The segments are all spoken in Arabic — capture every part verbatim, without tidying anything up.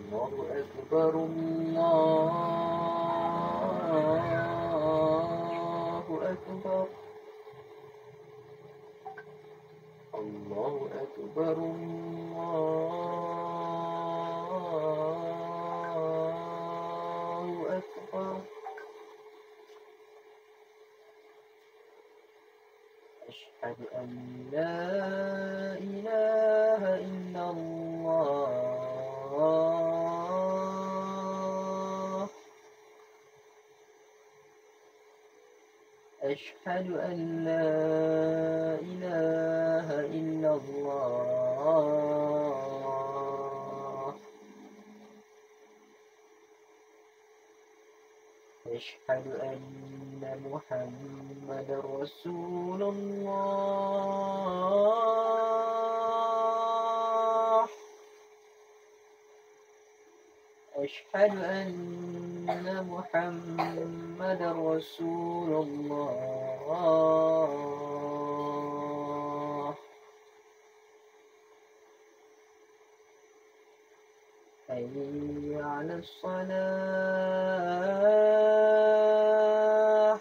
الله أكبر الله أكبر الله أكبر الله أكبر أشهد أن لا إله إلا الله أشهد أن لا إله إلا الله أشهد أن محمد رسول الله أشهد أن محمد رسول الله حي على الصلاة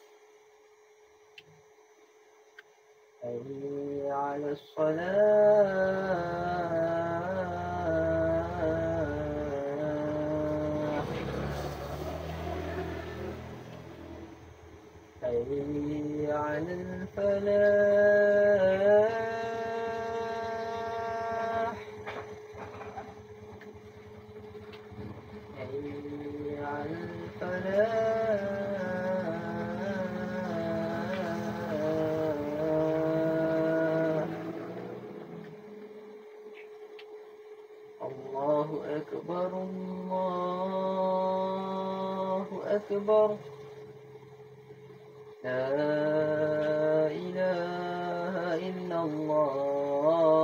حي على الصلاة حي على الفلاح حي على الفلاح الله أكبر الله أكبر لا إله إلا الله